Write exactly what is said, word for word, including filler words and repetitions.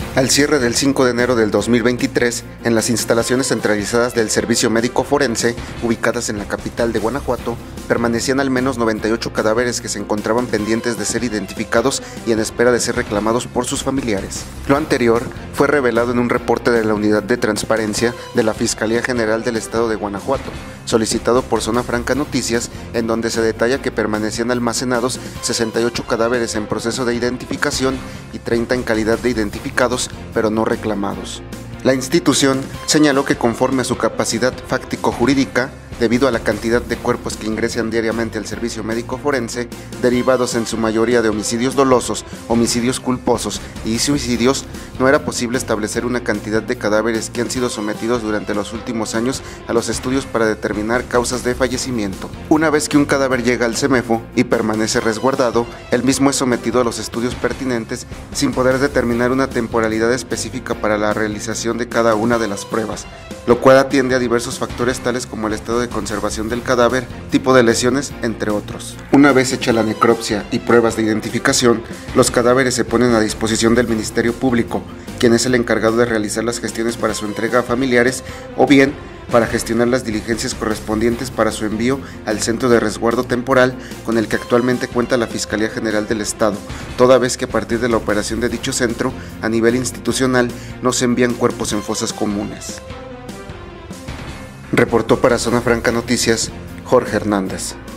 Al cierre del cinco de enero del dos mil veintitrés, en las instalaciones centralizadas del Servicio Médico Forense, ubicadas en la capital de Guanajuato, permanecían al menos noventa y ocho cadáveres que se encontraban pendientes de ser identificados y en espera de ser reclamados por sus familiares. Lo anterior fue revelado en un reporte de la Unidad de Transparencia de la Fiscalía General del Estado de Guanajuato, solicitado por Zona Franca Noticias, en donde se detalla que permanecían almacenados sesenta y ocho cadáveres en proceso de identificación y treinta en calidad de identificados, pero no reclamados. La institución señaló que conforme a su capacidad fáctico-jurídica, debido a la cantidad de cuerpos que ingresan diariamente al servicio médico forense, derivados en su mayoría de homicidios dolosos, homicidios culposos y suicidios, no era posible establecer una cantidad de cadáveres que han sido sometidos durante los últimos años a los estudios para determinar causas de fallecimiento. Una vez que un cadáver llega al CEMEFO y permanece resguardado, el mismo es sometido a los estudios pertinentes sin poder determinar una temporalidad específica para la realización de cada una de las pruebas, lo cual atiende a diversos factores tales como el estado de conservación del cadáver, tipo de lesiones, entre otros. Una vez hecha la necropsia y pruebas de identificación, los cadáveres se ponen a disposición del Ministerio Público, quien es el encargado de realizar las gestiones para su entrega a familiares o bien para gestionar las diligencias correspondientes para su envío al centro de resguardo temporal con el que actualmente cuenta la Fiscalía General del Estado, toda vez que a partir de la operación de dicho centro, a nivel institucional, no se envían cuerpos en fosas comunes. Reportó para Zona Franca Noticias, Jorge Hernández.